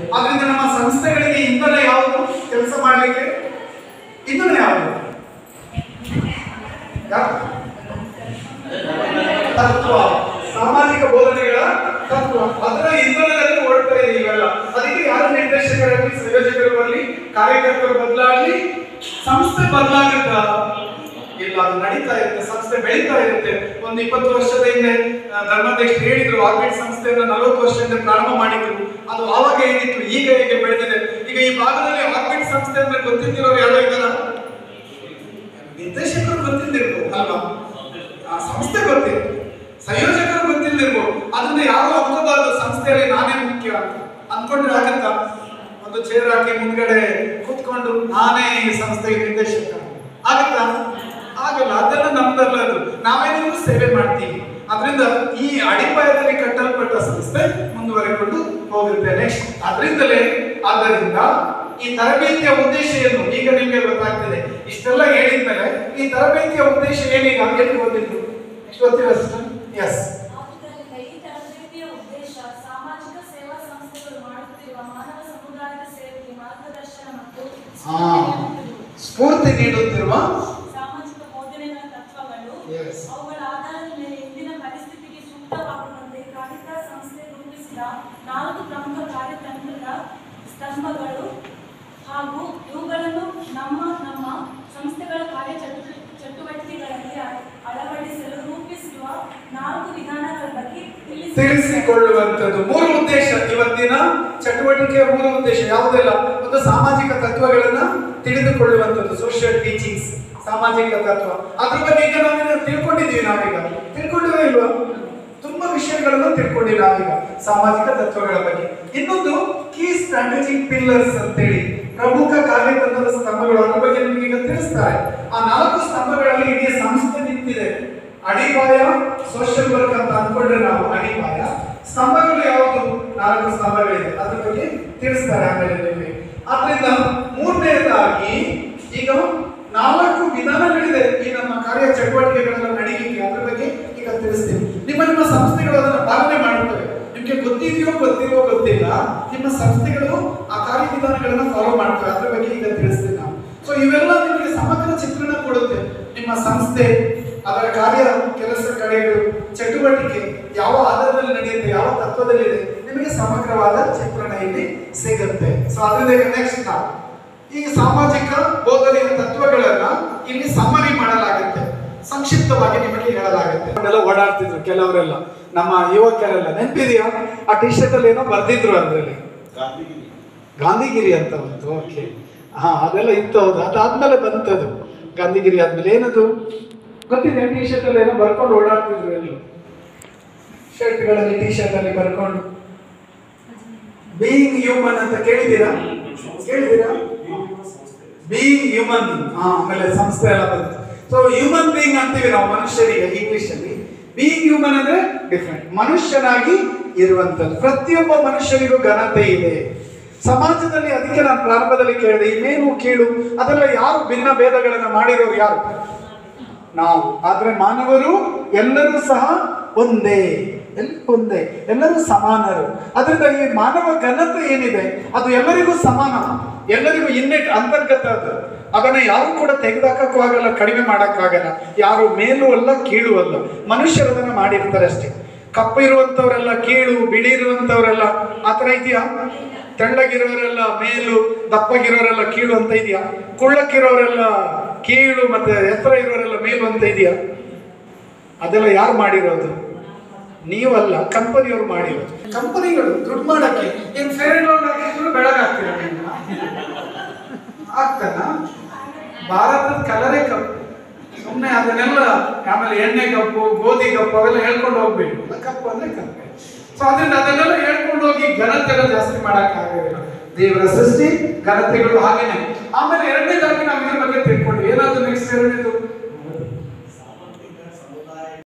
ಆದ್ರಿಂದ ನಮ್ಮ ಸಂಸ್ಥೆಗಳಿಗೆ ಇಂಧನ ಯಾವುದು ಕೆಲಸ ಮಾಡಲಿಕ್ಕೆ? ಇಂಧನ ಯಾವುದು? ತತ್ವ, ಸಾಮಾಜಿಕ ಬೋಧನೆಗಳ ತತ್ವ, ಅದರ ಇಂಧನದಲ್ಲಿ ಓಡ್ತಾ ಇದೆ ಇವೆಲ್ಲ. ಅದಕ್ಕೆ ಯಾರು ನಿರ್ದೇಶಕರಾಗಲಿ, ಸಂಯೋಜಕರು ಬರಲಿ, ಕಾರ್ಯಕರ್ತರು ಬದಲಾಗಲಿ, ಸಂಸ್ಥೆ ಬದಲಾಗುತ್ತ ಇಲ್ಲ, ಅದು ನಡೀತಾ ಇರುತ್ತೆ, ಸಂಸ್ಥೆ ಬೆಳೀತಾ ಇರುತ್ತೆ. ಒಂದು 20 ವರ್ಷದ ಹಿಂದೆ ಧರ್ಮಾಧ್ಯಕ್ಷರು ಹೇಳಿದ್ರು, ಆರ್ಬಿಟ್ ಸಂಸ್ಥೆಯನ್ನ 40 ವರ್ಷದಿಂದ ಪ್ರಾರಂಭ ಮಾಡಿದ್ರು, ಅದು ಆವಾಗ ಏನಿತ್ತು, ಈಗ ಹೇಗೆ ಬೆಳೆದಿದೆ. ಈಗ ಈ ಭಾಗದಲ್ಲಿ ಆರ್ಬಿಟ್ ಸಂಸ್ಥೆ ಅಂದ್ರೆ ಗೊತ್ತಿದ್ದಿರೋರು ಯಾರೋ ಇದ್ದಾರ? ನಿರ್ದೇಶಕರು ಗೊತ್ತಿದ್ದಿರ್ಬೋದು ಅಲ್ವಾ, ಆ ಸಂಸ್ಥೆ ಗೊತ್ತಿದೆ, ಸಂಯೋಜಕರು ಗೊತ್ತಿಲ್ಲದಿರ್ಬೋದು. ಅದನ್ನ ಯಾರು ಅನ್ಕೋಬಾರ್ದು ಸಂಸ್ಥೆಯಲ್ಲಿ ನಾನೇ ಮುಖ್ಯ ಅಂತ ಅನ್ಕೊಂಡ್ರೆ ಆಗತ್ತ? ಒಂದು ಚೇರ್ ಹಾಕಿ ಮುಂದ್ಗಡೆ ಕೂತ್ಕೊಂಡು ನಾನೇ ಈ ಸಂಸ್ಥೆಗೆ ನಿರ್ದೇಶಕ ಆಗತ್ತಾ? ಆಗಲ್ಲ. ಅದೆಲ್ಲ ನಮ್ದಲ್ಲ, ಅದು ನಾವೇನಾದ್ರೂ ಸೇವೆ ಮಾಡ್ತೀವಿ. ಅದರಿಂದ ಈ ಅಡಿಪಾಯದಲ್ಲಿ ಕಟ್ಟಲ್ಪಟ್ಟ ಸಂಸ್ಥೆ ಮುಂದುವರೆಕೊಂಡು ಹೋಗುತ್ತೆ. ನೆಕ್ಸ್ಟ್ ಆದ್ದರಿಂದ ಈ ತರಬೇತಿಯ ಉದ್ದೇಶ ಏನು ಈಗ ನಿಮಗೆ ಗೊತ್ತಾಗ್ತಿದೆ. ಇಷ್ಟೆಲ್ಲ ಹೇಳಿದ್ಮೇಲೆ ಈ ತರಬೇತಿಯ ಉದ್ದೇಶ ಏನೀಗ ಅಂತ ಗೊತ್ತಿತ್ತು? ಎಷ್ಟು ಗೊತ್ತಿಲ್ಲ ಸಿಸ್ಟರ್? ಎಸ್, ಸ್ಫೂರ್ತಿ ನೀಡುತ್ತಿರುವ ಸಾಮಾಜಿಕ ಬೋಧನೆಗಳ ತತ್ವಗಳು, ಅವುಗಳ ಆಧಾರದ ಮೇಲೆ ಇಂದಿನ ಪರಿಸ್ಥಿತಿಗೆ ಸೂಕ್ತವಾಗುವಂತೆ ಕಾಲಿಕಾ ಸಂಸ್ಥೆ ರೂಪಿಸಿದ 4 ಪ್ರಮುಖ ಕಾರ್ಯತಂತ್ರದ ಸ್ತಂಭಗಳು ಹಾಗೂ ಇವುಗಳನ್ನು ನಮ್ಮ ಸಂಸ್ಥೆಗಳ ಕಾರ್ಯ ಚಟುವಟಿಕೆಗಳಲ್ಲಿ ಅಳವಡಿಸಲು ರೂಪಿಸಿರುವ 4 ವಿಧಾನಗಳ ಬಗ್ಗೆ ತಿಳಿಸಿಕೊಳ್ಳುವಂಥದ್ದು. 3 ಉದ್ದೇಶ ಇವತ್ತಿನ ಚಟುವಟಿಕೆಯ 3 ಉದ್ದೇಶ ಯಾವುದೆಲ್ಲ? ಒಂದು ಸಾಮಾಜಿಕ ತತ್ವಗಳನ್ನ ತಿಳಿದುಕೊಳ್ಳುವಂಥದ್ದು, ಸೋಷಿಯಲ್ ಟೀಚಿಂಗ್ಸ್, ಸಾಮಾಜಿಕ ತತ್ವ. ಅದ್ರ ಬಗ್ಗೆ ಈಗ ನಾವು ತಿಳ್ಕೊಂಡಿದ್ದೀವಿ. ತಿಳ್ಕೊಂಡಿಲ್ಲ ಇಲ್ವಾ? ತುಂಬಾ ವಿಷಯಗಳನ್ನು ತಿಳ್ಕೊಂಡಿಲ್ಲ ನಾವೀಗ ಸಾಮಾಜಿಕ ತತ್ವಗಳ ಬಗ್ಗೆ. ಇನ್ನೊಂದು ಕೀ ಸ್ಟ್ರಾಟಜಿಕ್ ಪಿಲ್ಲರ್ಸ್ ಅಂತೇಳಿ ಪ್ರಮುಖ ಕಾರ್ಯತಂತ್ರದ ಸ್ತಂಭಗಳು, ಅದ್ರ ಬಗ್ಗೆ ನಿಮಗೆ ಈಗ ತಿಳಿಸ್ತಾರೆ. ಆ 4 ಸ್ತಂಭಗಳಲ್ಲಿ ಇಡೀ ಸಂಸ್ಥೆ ನಿಂತಿದೆ. ಅಡಿಪಾಯ ಸೋಷಿಯಲ್ ವರ್ಕ್ ಅಂತ ಅನ್ಕೊಂಡ್ರೆ ನಾವು ಅಡಿಪಾಯ, ಸ್ತಂಭಗಳು ಯಾವುದು? 4 ಸ್ತಂಭಗಳಿದೆ, ಅದ್ರ ಬಗ್ಗೆ ತಿಳಿಸ್ತಾರೆ ಆಮೇಲೆ ನಿಮಗೆ. ಆದ್ರಿಂದ 3ನೇದಾಗಿ ಈಗ 4 ವಿಧಾನಗಳಿದೆ ಈ ನಮ್ಮ ಕಾರ್ಯ ಚಟುವಟಿಕೆಗಳೆಲ್ಲ ನಡೀಲಿಕ್ಕೆ. ಅದ್ರ ಬಗ್ಗೆ ಈಗ ತಿಳಿಸ್ತೀನಿ. ನಿಮ್ಮ ಸಂಸ್ಥೆಗಳು ಅದನ್ನು ಪಾಲನೆ ಮಾಡುತ್ತವೆ. ನಿಮ್ಗೆ ಗೊತ್ತಿದೆಯೋ ಗೊತ್ತಿಲ್ಲ, ನಿಮ್ಮ ಸಂಸ್ಥೆಗಳು ಆ ಕಾರ್ಯವಿಧಾನಗಳನ್ನ ಫಾಲೋ ಮಾಡ್ತವೆ. ಅದ್ರ ಬಗ್ಗೆ ಈಗ ತಿಳಿಸ್ತೀನಿ ನಾವು. ಸೊ ಇವೆಲ್ಲ ನಿಮಗೆ ಸಮಗ್ರ ಚಿತ್ರಣ ಕೊಡುತ್ತೆ. ನಿಮ್ಮ ಸಂಸ್ಥೆ, ಅದರ ಕಾರ್ಯ, ಕೆಲಸ ಕಾರ್ಯಗಳು, ಚಟುವಟಿಕೆ ಯಾವ ಆಧಾರದಲ್ಲಿ ನಡೆಯುತ್ತೆ, ಯಾವ ತತ್ವದಲ್ಲಿದೆ, ನಿಮಗೆ ಸಮಗ್ರವಾದ ಚಿತ್ರಣ ಇಲ್ಲಿ ಸಿಗುತ್ತೆ. ಸೊ ಅದರಿಂದ ನೆಕ್ಸ್ಟ್ ನಾವು ಈ ಸಾಮಾಜಿಕ ಬೋಧನೆಯ ತತ್ವಗಳನ್ನ ಇಲ್ಲಿ ಸಮ್ಮರಿ ಮಾಡಲಾಗುತ್ತೆ, ಸಂಕ್ಷಿಪ್ತವಾಗಿ ನಿಮಗೆ ಹೇಳಲಾಗುತ್ತೆ. ಎಲ್ಲ ಓಡಾಡ್ತಿದ್ರು ಕೆಲವರೆಲ್ಲ, ನಮ್ಮ ಯುವಕರೆಲ್ಲ ನೆನಪಿದೆಯಾ? ಆ ಟಿ ಶರ್ಟ್ ಅಲ್ಲಿ ಏನೋ ಬರ್ದಿದ್ರು, ಅದರಲ್ಲಿ ಗಾಂಧಿಗಿರಿ ಅಂತ ಬಂತು. ಓಕೆ, ಹಾ, ಅದೆಲ್ಲ ಇತ್ತು. ಹೌದು, ಅದಾದ್ಮೇಲೆ ಬಂತದು ಗಾಂಧಿಗಿರಿ ಆದ್ಮೇಲೆ. ಏನದು ಗೊತ್ತಿದೆ? ಟಿ ಶರ್ಟ್ ಅಲ್ಲಿ ಏನೋ ಬರ್ಕೊಂಡು ಓಡಾಡ್ತಿದ್ರು, ಎಲ್ಲ ಶರ್ಟ್ಗಳಲ್ಲಿ ಟಿ ಶರ್ಟ್ ಅಲ್ಲಿ ಬರ್ಕೊಂಡು ಬೀಯಿಂಗ್ ಹ್ಯೂಮನ್ ಅಂತ ಕೇಳಿದ್ದೀರಾ? ಬೀಯಿಂಗ್ ಹ್ಯೂಮನ್, ಆಮೇಲೆ ಸಂಸ್ಥೆ ಎಲ್ಲ ಬಂತು. ಸೊ ಹ್ಯೂಮನ್ ಬೀಯಿಂಗ್ ಅಂತೀವಿ ನಾವು ಮನುಷ್ಯರಿಗೆ ಇಂಗ್ಲಿಷ್ ಅಲ್ಲಿ. ಬೀಯಿಂಗ್ ಹ್ಯೂಮನ್ ಅಂದ್ರೆ ಡಿಫ್ರೆಂಟ್, ಮನುಷ್ಯನಾಗಿ ಇರುವಂತದ್ದು. ಪ್ರತಿಯೊಬ್ಬ ಮನುಷ್ಯನಿಗೂ ಘನತೆ ಇದೆ ಸಮಾಜದಲ್ಲಿ. ಅದಕ್ಕೆ ನಾನು ಪ್ರಾರಂಭದಲ್ಲಿ ಕೇಳಿದೆ, ಈ ಮೇಲು ಕೀಳು ಅದೆಲ್ಲ ಯಾರು ಭಿನ್ನ ಭೇದಗಳನ್ನ ಮಾಡಿರೋರು? ಯಾರು? ನಾವು. ಆದ್ರೆ ಮಾನವರು ಎಲ್ಲರೂ ಸಹ ಒಂದೇ, ಎಲ್ಲರೂ ಸಮಾನರು. ಅದರಿಂದ ಈ ಮಾನವ ಘನತೆ ಏನಿದೆ ಅದು ಎಲ್ಲರಿಗೂ ಸಮಾನ, ಎಲ್ಲರಿಗೂ ಇನ್ನೆಟ್ ಅಂತರ್ಗತ. ಅದನ್ನ ಯಾರು ಕೂಡ ತೆಗೆದಾಕಕ್ಕೂ ಆಗಲ್ಲ, ಕಡಿಮೆ ಮಾಡಕ್ಕಾಗಲ್ಲ. ಯಾರು ಮೇಲೂ ಅಲ್ಲ ಕೀಳು ಅಲ್ಲ, ಮನುಷ್ಯರು ಅದನ್ನ ಮಾಡಿರ್ತಾರೆ ಅಷ್ಟೇ. ಕಪ್ಪು ಇರುವಂತವರೆಲ್ಲ ಕೀಳು, ಬಿಳಿ ಇರುವಂತವರೆಲ್ಲ ಆತರ ಇದೆಯಾ? ತೆಳ್ಳಗಿರೋರೆಲ್ಲ ಮೇಲು, ದಪ್ಪಗಿರೋರೆಲ್ಲ ಕೀಳು ಅಂತ ಇದೆಯಾ? ಕುಳ್ಳಕ್ಕಿರೋರೆಲ್ಲ ಕೀಳು, ಮತ್ತೆ ಎತ್ತರ ಇರೋರೆಲ್ಲ ಮೇಲು ಅಂತ ಇದೆಯಾ? ಅದೆಲ್ಲ ಯಾರು ಮಾಡಿರೋದು? ನೀವಲ್ಲ, ಕಂಪನಿಯವರು ಮಾಡಿರೋದು. ಕಂಪನಿಗಳು ದುಡ್ಡು ಮಾಡಕ್ಕೆ ಏನ್ ಫೇರ್ ಅಂಡ್ ಲವ್ಲಿ ಹಾಕಿದ್ರು ಬೆಳಗಾಗ್ತೀರ ಆಗ್ತಾನ? ಭಾರತದ ಕಲರೇ ಕಪ್ಪು, ಸುಮ್ಮನೆ ಅದನ್ನೆಲ್ಲ ಆಮೇಲೆ ಎಣ್ಣೆ ಕಪ್ಪು, ಗೋಧಿ ಕಪ್ಪು ಅವೆಲ್ಲ ಹೇಳ್ಕೊಂಡು ಹೋಗ್ಬೇಕು. ಕಪ್ಪು ಅಂದ್ರೆ ಕಪ್ಪೆ. ಸೊ ಅದರಿಂದ ಅದನ್ನೆಲ್ಲ ಹೇಳ್ಕೊಂಡು ಹೋಗಿ ಘನತೆಲ್ಲ ಜಾಸ್ತಿ ಮಾಡಕ್ ಆಗೋದಿಲ್ಲ. ದೇವರ ಸೃಷ್ಟಿ ಘನತೆಗಳು ಹಾಗೇನೆ. ಆಮೇಲೆ 2ನೇದಾಗಿ ನಾವು ಇದ್ರ ಬಗ್ಗೆ ತಿಳ್ಕೊಂಡ್ವಿ. ಏನಾದ್ರು ನೆಕ್ಸ್ಟ್ 2ನೇದು